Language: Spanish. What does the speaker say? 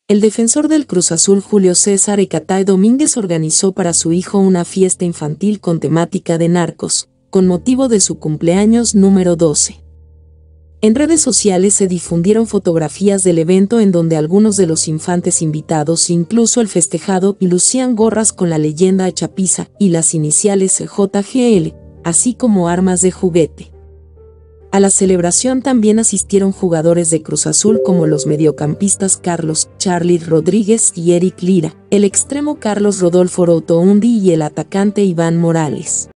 El defensor del Cruz Azul Julio César Ecatay Domínguez organizó para su hijo una fiesta infantil con temática de narcos, con motivo de su cumpleaños número 12. En redes sociales se difundieron fotografías del evento en donde algunos de los infantes invitados, incluso el festejado, lucían gorras con la leyenda Chapiza y las iniciales JGL, así como armas de juguete. A la celebración también asistieron jugadores de Cruz Azul como los mediocampistas Carlos Charly Rodríguez y Eric Lira, el extremo Carlos Rodolfo Rotondi y el atacante Iván Morales.